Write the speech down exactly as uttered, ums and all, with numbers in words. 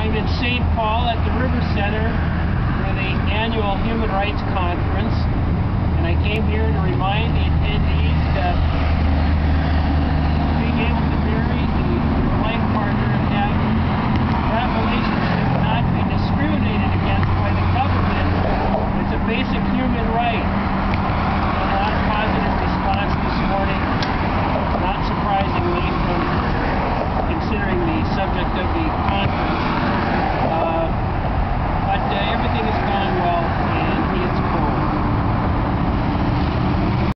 I'm in Saint Paul at the River Center for the annual Human Rights Conference, and I came here to remind the attendees that being able to marry the, your life partner and have that relationship not be discriminated against by the government, it's a basic human right. A lot of positive response this morning, not surprisingly, from considering the subject of the conference.